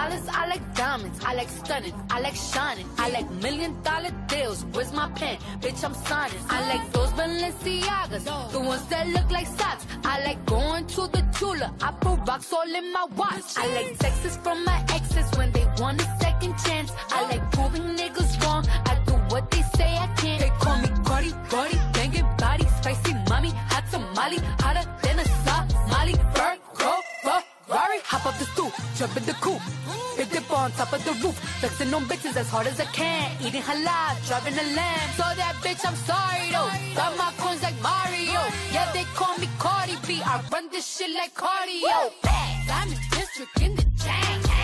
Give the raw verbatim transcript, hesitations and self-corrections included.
dollars, I like diamonds, I like stunning, I like shining, I like million dollar deals. Where's my pen? Bitch, I'm signing. I like those Balenciagas, the ones that look like socks. I like going to the Tula, I put rocks all in my watch. I like texts from my exes when they want a second chance. I like proving niggas wrong, I do what they say I can't. They call me Cardi, Cardi, banging body, spicy mommy, hot tamale, hotter than a Somali. Virgo, Ferrari, hop up the stoop, jump in the coupe, big dip on top of the roof, flexing on bitches as hard as I can, eating halal, driving a lamb. So that bitch, I'm sorry though, got my coins like Mario. Yeah, they call me Cardi B, I run this shit like cardio. Diamond district in the chain.